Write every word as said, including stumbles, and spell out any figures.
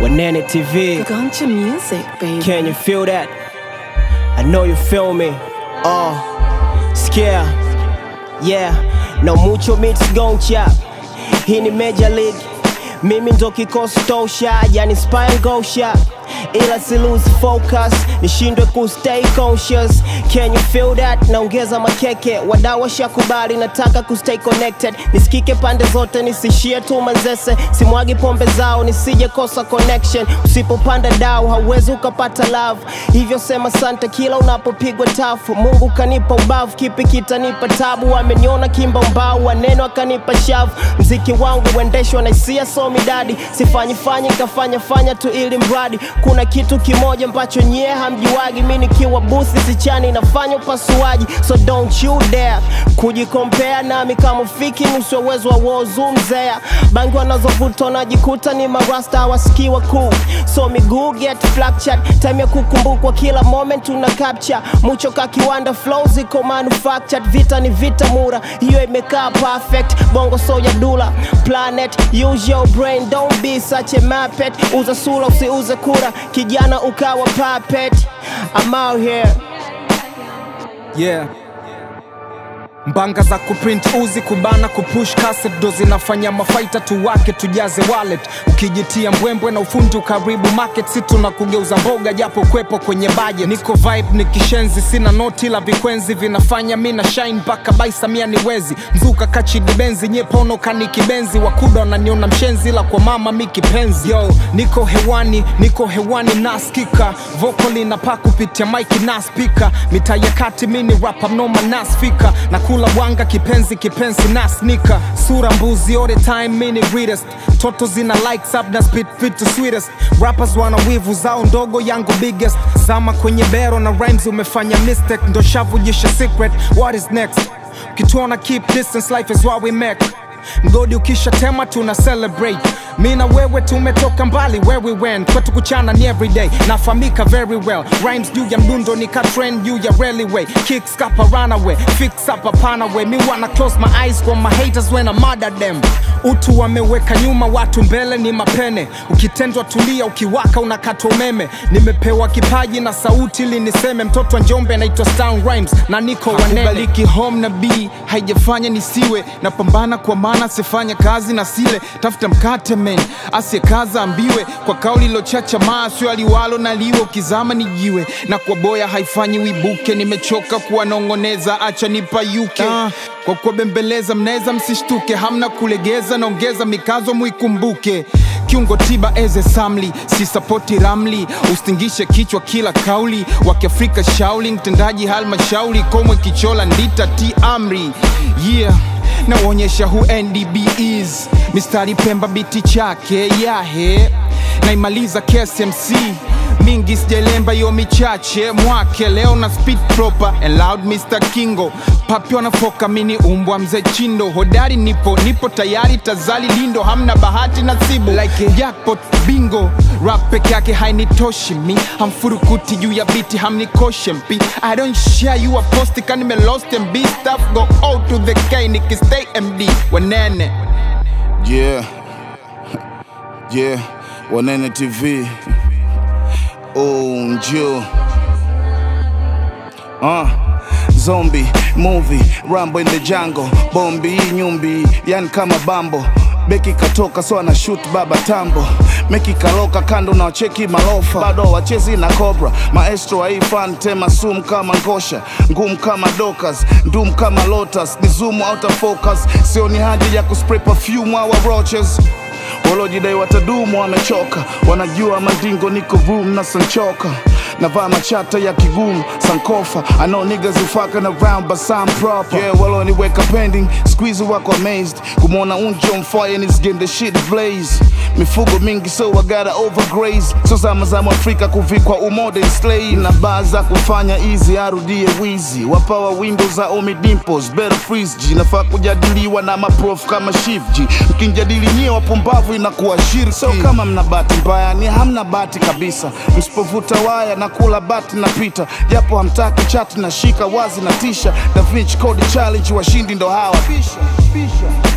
Wanene T V. Guncha music, baby. Can you feel that? I know you feel me. Oh, scare. Yeah, no mucho mix goncha. Hii ni Major League. Mimi ndo kikosi tosha, yani spine go shot. Ila si lose focus, nishindwe ku stay conscious. Can you feel that? Naongeza makeke, wadau washakubali, nataka ku stay connected. Nisikike pande zote, nisishie tu manzese. Simwagi pombe zao, nisije kosa connection. Usipopanda dau, hauwezi ukapata love. Hivyo sema sante kila unapopigwa tafu. Mungu kanipa ubavu, kipi kitanipa tabu. Ameniona kimba mbao, waneno akanipa shavu. Mziki wangu uendeshwa na hisia so midadi. Sifanyi fanyi, kafanya fanya tu ili mradi. Kuna kitu kimoja ambacho nyie hamjuagi, mimi nikiwa booth sichani nafanya upasuaji. So don't you dare kujicompare nami kama fiki nusu uwezo wa wozu mzea. Bangi wanazovuta najikuta ni marasta hawasikiwa cool. So miguu get fractured, time ya kukumbukwa kila moment una capture. Mucho ka kiwanda flows iko manufactured, vita ni vita mura, hiyo imekaa perfect. Bongo so ya dula planet, use your brain, don't be such a muppet. Uza sula usiuze kura, kijana ukawa puppet. I'm out here. Yeah. Mbanga za kuprint uzi kubana kupush cassette do zinafanya mafaita tu wake tujaze wallet. Ukijitia mbwembwe na ufundi ukaribu market, si tunakugeuza mboga japo kwepo kwenye budget. Niko vibe nikishenzi, sina noti la vikwenzi, vinafanya mina shine mpaka baisa mia niwezi. Mzuka kachidi benzi, nyepono kanikibenzi, wakuda wananiona mshenzi la kwa mama miki penzi. Yo, niko hewani, niko hewani naskika, vocal inapa kupitia mic na speaker. Mita ya kati mini rap mnoma na speaker, na kula wanga kipenzi kipenzi na sneaker. Sura mbuzi all the time mini greatest, toto zina likes up na spit fit to sweetest. Rappers wana wivu zao ndogo yangu biggest. Zama kwenye bero na rhymes umefanya mistake, ndo shavu jisha secret. What is next? Kituona keep distance, life is what we make. Mgodi ukisha tema tuna celebrate. Mina wewe tumetoka mbali where we went. Kwetu kuchana ni everyday, nafamika very well. Rhymes juu ya mdundo nika trend juu ya railway. Kicks kapa runaway, fix up a panaway. Me wanna close my eyes for my haters when I murder them. Utu wameweka nyuma watu mbele ni mapene. Ukitendwa tulia, ukiwaka unakata umeme. Nimepewa kipaji na sauti ili niseme. Mtoto wa Njombe naitwa Stan Rhymes na niko Wanene. Hakubaliki home na B, haijafanya nisiwe. Napambana kwa maana sifanya kazi na sile. Tafuta mkate men, asiye kaza ambiwe. Kwa kauli lochacha maasyo aliwalo na liwe. Ukizama nijiwe, na kwa boya haifanyi wibuke. Nimechoka kuwanongoneza, acha nipayuke. ah, Kwa kwa bembeleza mneza msishtuke. Hamna kulegeza, naongeza mikazo muikumbuke. Kiungo tiba eze samli, si supporti ramli. Ustingishe kichwa kila kauli, wakiafrika shauli. Mtendaji halmashauri, komwe kichola ndita ti amri. Yeah, na uonyesha who N D B is. Mistari pemba biti chake, yahe. Na imaliza K S M C, mingi sijalemba yo michache. Mwake leo na speed proper and loud Mister Kingo. Papi wanafoka mini umbwa mze chindo. Hodari nipo, nipo tayari tazali lindo. Hamna bahati nasibu like a jackpot bingo. Rap peke yake hainitoshi mi, hamfurukuti juu ya biti hamnikoshe mpi. I don't share you a post kani me lost and be stuff. Go out to the K niki stay M D Wanene. Yeah. Yeah, Wanene T V. Oh, njoo. Uh, zombie, movie, Rambo in the jungle. Bombi, nyumbi, yani kama bambo. Beki katoka so ana shoot baba tambo. Meki kaloka kando na wacheki malofa. Bado wachezi na Cobra. Maestro wa hii fan tema sum kama ngosha. Ngumu kama Dokas, ndum kama Lotus. Ni zoom out of focus. Sio ni haja ya kuspray perfume wa Roaches. Walojidai watadumu wamechoka. Wanajua mandingo niko room na sanchoka. Navaa machata ya kigumu, sankofa. I know niggas who fucking around but some proper. Yeah, waloniweka pending, squeeze wako amazed. Kumona unjo mfire and it's getting the shit blaze. Mifugo mingi so I gotta overgraze. So zama za Afrika kuvikwa umodern slave. Na baza kufanya easy arudie wizi. Wapawa windows za Omi Dimples, better freeze G. Nafaa kujadiliwa na maprof kama Shiv G. Mkinjadili nye wapumbavu inakuwa shirki. So kama mna bati mbaya ni hamna bati kabisa. Msipovuta waya na kula bati na pita. Japo hamtaki chati na shika wazi na tisha. Da Vinci Code Challenge washindi ndo hawa. Pisha, pisha.